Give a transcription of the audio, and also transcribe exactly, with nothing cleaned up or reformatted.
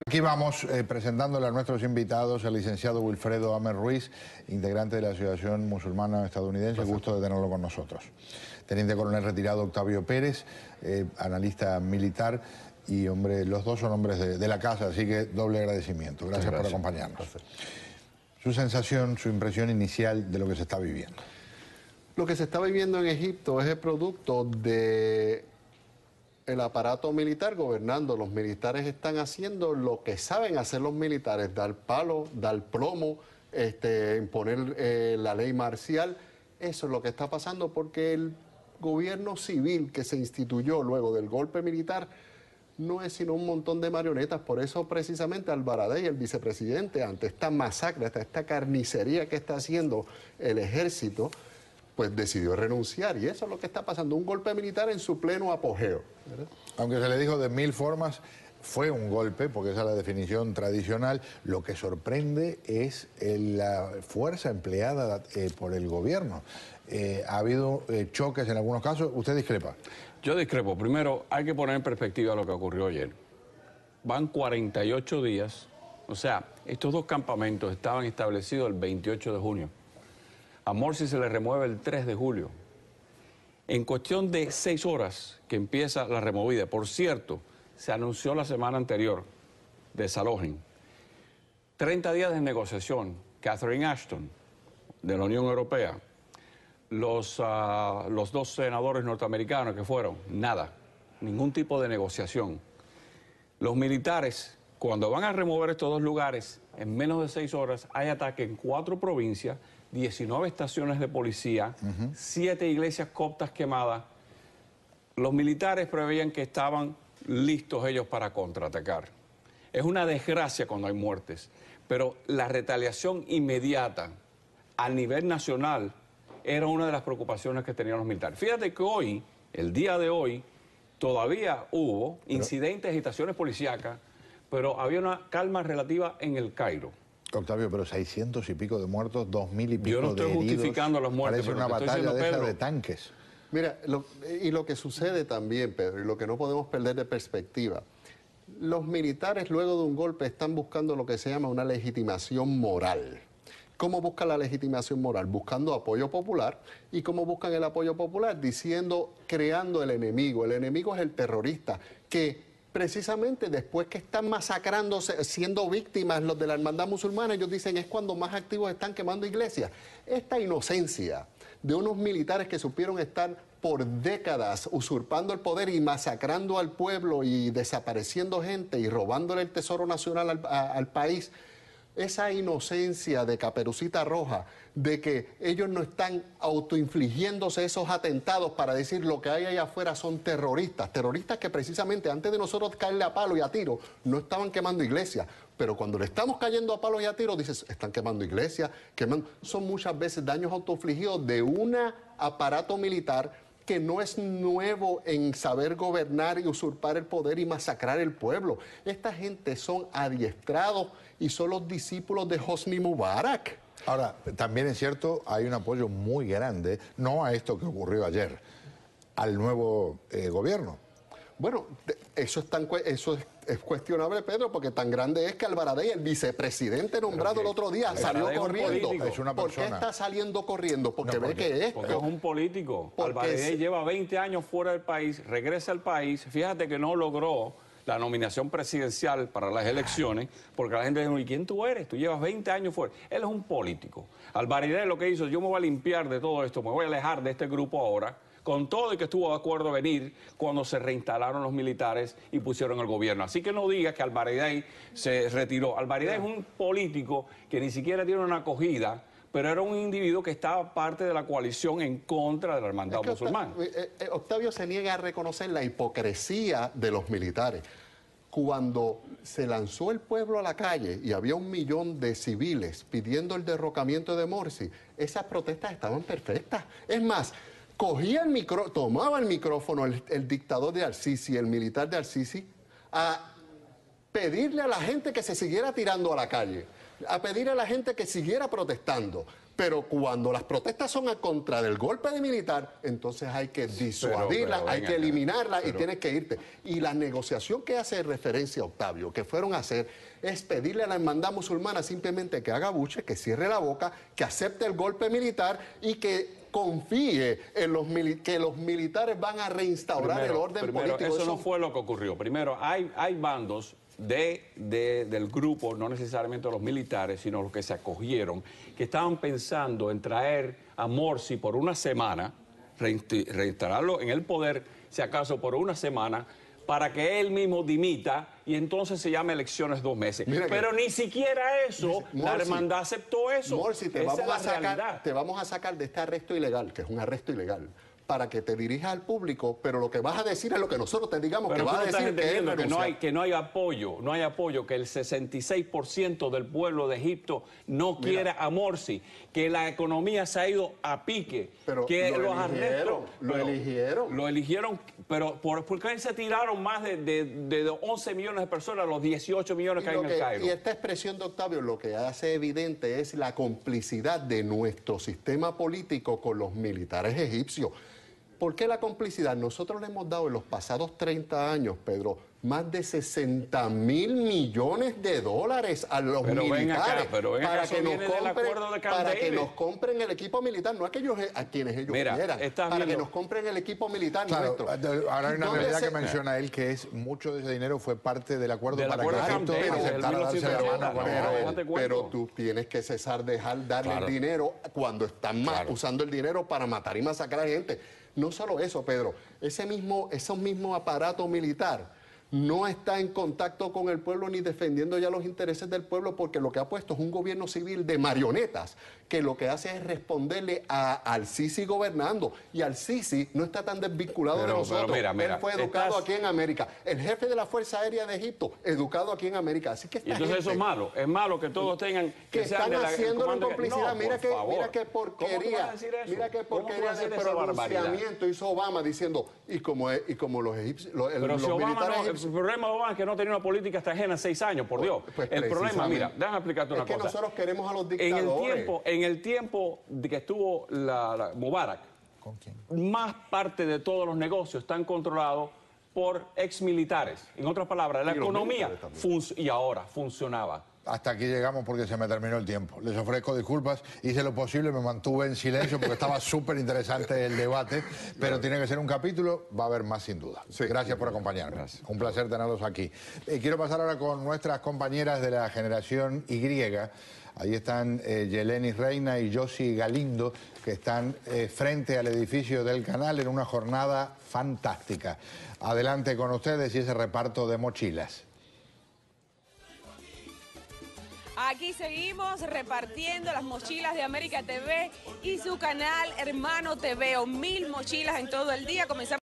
Aquí vamos eh, presentándole a nuestros invitados al licenciado Wilfredo Amer Ruiz, integrante de la Asociación Musulmana Estadounidense. Gracias. Gusto de tenerlo con nosotros. Teniente Coronel retirado Octavio Pérez, eh, analista militar, y hombre, los dos son hombres de, de la casa, así que doble agradecimiento. Gracias, Gracias. por acompañarnos. Gracias. Su sensación, su impresión inicial de lo que se está viviendo. Lo que se está viviendo en Egipto es el producto de el aparato militar gobernando. Los militares están haciendo lo que saben hacer los militares: dar palo, dar plomo, este, imponer eh, la ley marcial. Eso es lo que está pasando, porque el gobierno civil que se instituyó luego del golpe militar no es sino un montón de marionetas. Por eso precisamente Al-Baradei, el vicepresidente, ante esta masacre, ante esta carnicería que está haciendo el ejército, pues decidió renunciar. Y eso es lo que está pasando, un golpe militar en su pleno apogeo, ¿verdad? Aunque se le dijo de mil formas, fue un golpe, porque esa es la definición tradicional. Lo que sorprende es el, la fuerza empleada eh, por el gobierno. Eh, ha habido eh, choques en algunos casos. ¿Usted discrepa? Yo discrepo. Primero, hay que poner en perspectiva lo que ocurrió ayer. Van cuarenta y ocho días. O sea, estos dos campamentos estaban establecidos el veintiocho de junio. A Morsi se le remueve el tres de julio. En cuestión de seis horas que empieza la removida. Por cierto, se anunció la semana anterior, desalojen. treinta días de negociación. Catherine Ashton, de la Unión Europea, los, uh, los dos senadores norteamericanos que fueron, nada, ningún tipo de negociación. Los militares, cuando van a remover estos dos lugares, en menos de seis horas hay ataque en cuatro provincias, diecinueve estaciones de policía, uh-huh. siete iglesias coptas quemadas. Los militares preveían que estaban listos ellos para contraatacar. Es una desgracia cuando hay muertes, pero la retaliación inmediata a nivel nacional era una de las preocupaciones que tenían los militares. Fíjate que hoy, el día de hoy, todavía hubo pero, incidentes, agitaciones policíacas, pero había una calma relativa en el Cairo. Octavio, pero seiscientos y pico de muertos, dos mil y pico de heridos. Yo no estoy justificando los muertos. Parece una batalla diciendo, de, Pedro, de tanques. Mira, lo, y lo que sucede también, Pedro, y lo que no podemos perder de perspectiva, los militares luego de un golpe están buscando lo que se llama una legitimación moral. ¿Cómo buscan la legitimación moral? Buscando apoyo popular. ¿Y cómo buscan el apoyo popular? Diciendo, creando el enemigo. El enemigo es el terrorista, que precisamente después que están masacrándose, siendo víctimas los de la hermandad musulmana, ellos dicen es cuando más activos están quemando iglesias. Esta inocencia de unos militares que supieron estar por décadas usurpando el poder y masacrando al pueblo y desapareciendo gente y robándole el tesoro nacional al, a, al país, esa inocencia de Caperucita Roja, de que ellos no están autoinfligiéndose esos atentados para decir lo que hay allá afuera son terroristas, terroristas que precisamente antes de nosotros caerle a palo y a tiro no estaban quemando iglesias, pero cuando le estamos cayendo a palos y a tiros dices, están quemando iglesias, quemando... son muchas veces daños autoinfligidos de un aparato militar que no es nuevo en saber gobernar y usurpar el poder y masacrar el pueblo. Esta gente son adiestrados y son los discípulos de Hosni Mubarak. Ahora, también es cierto, hay un apoyo muy grande, no a esto que ocurrió ayer, al nuevo eh, gobierno. Bueno, eso, es, tan, eso es, es cuestionable, Pedro, porque tan grande es que Al-Baradei, el vicepresidente nombrado el otro día, salió corriendo. Es una ¿Por qué está saliendo corriendo? Porque, no, porque ve que es. Porque es un político. Al-Baradei lleva veinte años fuera del país, regresa al país. Fíjate que no logró la nominación presidencial para las elecciones, porque la gente dice, ¿y quién tú eres? Tú llevas veinte años fuera. Él es un político. Al-Baradei lo que hizo, yo me voy a limpiar de todo esto, me voy a alejar de este grupo ahora, con todo y que estuvo de acuerdo a venir cuando se reinstalaron los militares y pusieron el gobierno. Así que no digas que Al-Baradei se retiró. Al-Baradei es un político que ni siquiera tiene una acogida, pero era un individuo que estaba parte de la coalición en contra de la hermandad es musulmana. Octavio, eh, Octavio se niega a reconocer la hipocresía de los militares. Cuando se lanzó el pueblo a la calle y había un millón de civiles pidiendo el derrocamiento de Morsi, esas protestas estaban perfectas. Es más, cogía el micro, tomaba el micrófono el, el dictador de Al-Sisi, el militar de Al-Sisi, a pedirle a la gente que se siguiera tirando a la calle. a pedir a la gente que siguiera protestando. Pero cuando las protestas son a contra del golpe de militar, entonces hay que disuadirlas, hay que eliminarlas y tienes que irte. Y la negociación que hace referencia Octavio, que fueron a hacer, es pedirle a la hermandad musulmana simplemente que haga buche, que cierre la boca, que acepte el golpe militar y que confíe en los mili que los militares van a reinstaurar primero, el orden primero, político. Eso, eso no fue lo que ocurrió. Primero, hay, hay bandos de, de, del grupo, no necesariamente los militares, sino los que se acogieron, que estaban pensando en traer a Morsi por una semana, reinstalarlo en el poder, si acaso por una semana, para que él mismo dimita y entonces se llame elecciones dos meses. Mira Pero que, ni siquiera eso, Morsi, la hermandad aceptó eso. Morsi, te vamos, a sacar, te vamos a sacar de este arresto ilegal, que es un arresto ilegal, para que te dirijas al público, pero lo que vas a decir es lo que nosotros te digamos, pero que vas a decir que, es que no hay que no hay apoyo, no hay apoyo, que el sesenta y seis por ciento del pueblo de Egipto no Mira, quiere a Morsi, que la economía se ha ido a pique, pero que lo los arrestos lo eligieron. Lo eligieron, pero por, ¿por qué se tiraron más de, de, de once millones de personas a los dieciocho millones que hay en el Cairo? Y esta expresión de Octavio lo que hace evidente es la complicidad de nuestro sistema político con los militares egipcios. ¿Por qué la complicidad? Nosotros le hemos dado en los pasados treinta años, Pedro, más de sesenta mil millones de dólares a los pero militares acá, pero para, que nos, compren, para que nos compren el equipo militar, no aquellos a quienes ellos Mira, quieran, para viendo... que nos compren el equipo militar claro, nuestro. Ahora hay una realidad se... que menciona él, que es mucho de ese dinero fue parte del acuerdo del para acuerdo que Egipto David, aceptara darse la mano con pero, pero, pero tú tienes que cesar dejar darle claro. el dinero cuando están claro. usando el dinero para matar y masacrar a gente. No solo eso, Pedro, ese mismo, ese mismo aparato militar no está en contacto con el pueblo ni defendiendo ya los intereses del pueblo, porque lo que ha puesto es un gobierno civil de marionetas que lo que hace es responderle a, al Sisi gobernando, y al Sisi no está tan desvinculado pero, de nosotros. Mira, mira, él fue educado estás... aquí en América. El jefe de la Fuerza Aérea de Egipto, educado aquí en América. Así que esta y entonces gente, eso es malo, es malo que todos tengan que, que están haciendo en complicidad. No, mira, que, favor. mira qué porquería, mira qué porquería de pronunciamiento hizo Obama diciendo, y como, y como los egipcios, los, pero los si Obama militares no, egipcios, el problema de Obama es que no tenía una política extranjera en seis años, por Dios. Pues, el problema, mira, déjame explicarte una es que cosa. nosotros queremos a los dictadores. En el tiempo, en el tiempo de que estuvo la, la Mubarak, ¿con quién? Más parte de todos los negocios están controlados por exmilitares. En otras palabras, la y economía y ahora funcionaba. Hasta aquí llegamos porque se me terminó el tiempo. Les ofrezco disculpas, hice lo posible, me mantuve en silencio porque estaba súper interesante el debate, pero tiene que ser un capítulo, va a haber más sin duda. Sí, Gracias por acompañarme. Gracias. Un placer tenerlos aquí. Eh, quiero pasar ahora con nuestras compañeras de la generación Y. Ahí están eh, Yeleni Reina y Josie Galindo, que están eh, frente al edificio del canal en una jornada fantástica. Adelante con ustedes y ese reparto de mochilas. Aquí seguimos repartiendo las mochilas de América T V y su canal Hermano T V, o mil mochilas en todo el día. Comenzamos